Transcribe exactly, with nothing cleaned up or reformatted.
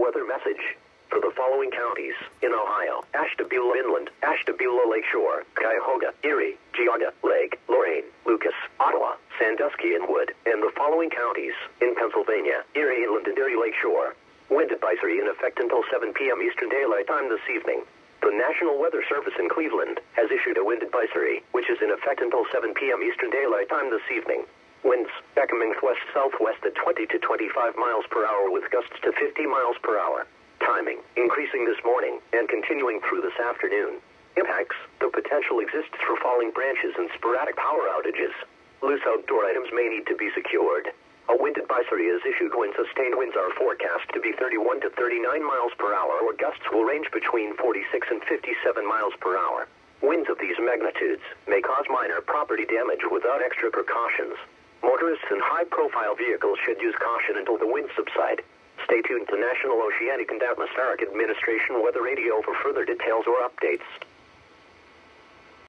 weather message. For the following counties in Ohio: Ashtabula Inland, Ashtabula Lakeshore, Cuyahoga, Erie, Geauga, Lake, Lorraine, Lucas, Ottawa, Sandusky, and Wood. And the following counties in Pennsylvania: Erie Inland and Erie Lakeshore. Wind advisory in effect until seven p m Eastern Daylight Time this evening. The National Weather Service in Cleveland has issued a wind advisory, which is in effect until seven p m Eastern Daylight Time this evening. Winds becoming west-southwest at twenty to twenty-five miles per hour with gusts to fifty miles per hour. Timing increasing this morning and continuing through this afternoon. Impacts: the potential exists for falling branches and sporadic power outages. Loose outdoor items may need to be secured. A wind advisory is issued when sustained winds are forecast to be thirty-one to thirty-nine miles per hour, or gusts will range between forty-six and fifty-seven miles per hour. Winds of these magnitudes may cause minor property damage without extra precautions. Motorists in high-profile vehicles should use caution until the winds subside. Stay tuned to National Oceanic and Atmospheric Administration Weather Radio for further details or updates.